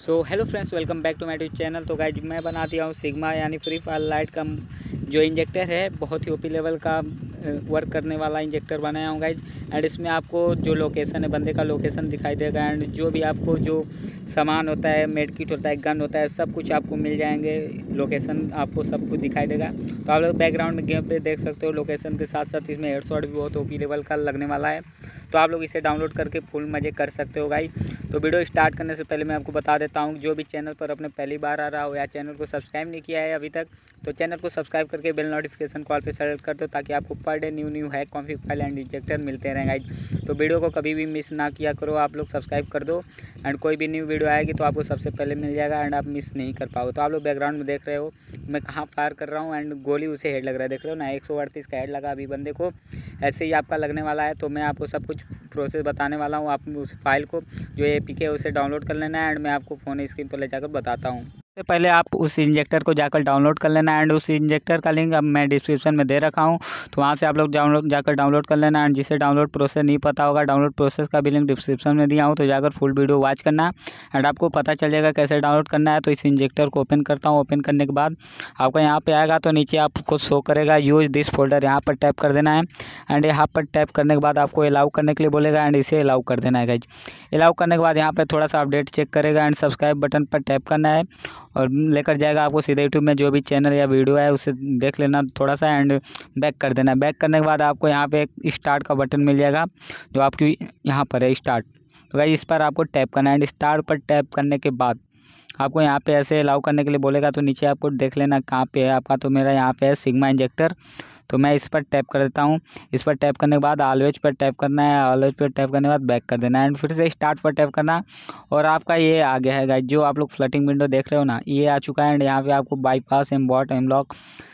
So hello friends, welcome back to my YouTube channel. तो guys मैं बना दिया हूँ सिग्मा यानी फ्री फायर लाइट का जो इंजेक्टर है, बहुत ही ओपी लेवल का वर्क करने वाला इंजेक्टर बनाया हूँ गाइज। एंड इसमें आपको जो लोकेशन है, बंदे का लोकेशन दिखाई देगा। एंड जो भी आपको जो सामान होता है, मेड किट होता है, गन होता है, सब कुछ आपको मिल जाएंगे। लोकेशन आपको सब कुछ दिखाई देगा। तो आप लोग बैकग्राउंड में गेम पे देख सकते हो। लोकेशन के साथ साथ इसमें हेडशॉट भी बहुत ओपी लेवल का लगने वाला है। तो आप लोग इसे डाउनलोड करके फुल मज़े कर सकते हो गाइज। तो वीडियो स्टार्ट करने से पहले मैं आपको बता देता हूँ, जो भी चैनल पर अपने पहली बार आ रहा हो या चैनल को सब्सक्राइब नहीं किया है अभी तक, तो चैनल को सब्सक्राइब करके बेल नोटिफिकेशन कॉल पे सेलेक्ट कर दो, ताकि आपको per day new hack, config file and injector मिलते रहें गाइज। तो वीडियो को कभी भी मिस ना किया करो, आप लोग सब्सक्राइब कर दो। एंड कोई भी न्यू वीडियो आएगी तो आपको सबसे पहले मिल जाएगा एंड आप मिस नहीं कर पाओ। तो आप लोग बैकग्राउंड में देख रहे हो मैं कहाँ फायर कर रहा हूँ। एंड गोली उसे हेड लग रहा है, देख रहे हो ना, 138 का हेड लगा अभी बंदे को। ऐसे ही आपका लगने वाला है। तो मैं आपको सब कुछ प्रोसेस बताने वाला हूँ। आप उस फाइल को जो एपीके है उसे डाउनलोड कर लेना है। एंड मैं आपको फ़ोन स्क्रीन पर ले जाकर बताता हूँ। सबसे पहले आप उस इंजेक्टर को जाकर डाउनलोड कर लेना। एंड उस इंजेक्टर का लिंक अब मैं डिस्क्रिप्शन में दे रखा हूँ, तो वहाँ से आप लोग जाकर डाउनलोड कर लेना। एंड जिसे डाउनलोड प्रोसेस नहीं पता होगा, डाउनलोड प्रोसेस का भी लिंक डिस्क्रिप्शन में दिया हूँ, तो जाकर फुल वीडियो वॉच करना। एंड आपको पता चल जाएगा कैसे डाउनलोड करना है। तो इस इंजेक्टर को ओपन करता हूँ। ओपन करने के बाद आपको यहाँ पे आएगा, तो नीचे आपको शो करेगा यूज दिस फोल्डर, यहाँ पर टैप कर देना है। एंड यहाँ पर टैप करने के बाद आपको अलाउ करने के लिए बोलेगा। एंड इसे अलाउ कर देना है गाइज। अलाउ करने के बाद यहाँ पे थोड़ा सा अपडेट चेक करेगा। एंड सब्सक्राइब बटन पर टैप करना है और लेकर जाएगा आपको सीधे यूट्यूब में। जो भी चैनल या वीडियो है उसे देख लेना थोड़ा सा एंड बैक कर देना। बैक करने के बाद आपको यहाँ पे एक स्टार्ट का बटन मिल जाएगा, जो आपकी यहाँ पर है स्टार्ट। तो गाइस इस पर आपको टैप करना है। एंड स्टार्ट पर टैप करने के बाद आपको यहाँ पे ऐसे अलाउ करने के लिए बोलेगा, तो नीचे आपको देख लेना कहाँ पे है आपका। तो मेरा यहाँ पे है सिग्मा इंजेक्टर, तो मैं इस पर टैप कर देता हूँ। इस पर टैप करने के बाद ऑलवेज पर टैप करना है। ऑलवेज पर टैप करने के बाद बैक कर देना है एंड फिर से स्टार्ट पर टैप करना। और आपका ये आ गया है गाइस, जो आप लोग फ्लटिंग विंडो देख रहे हो ना, ये आ चुका है। एंड यहाँ पे आपको बाईपास, एमबॉट, एमलॉक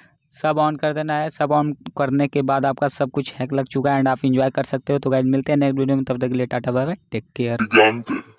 सब ऑन कर देना है। सब ऑन करने के बाद आपका सब कुछ हैक लग चुका है एंड आप इंजॉय कर सकते हो। तो गाइस मिलते हैं नेक्स्ट वीडियो में, तब तक के लिए टाटा बाय बाय, टेक केयर।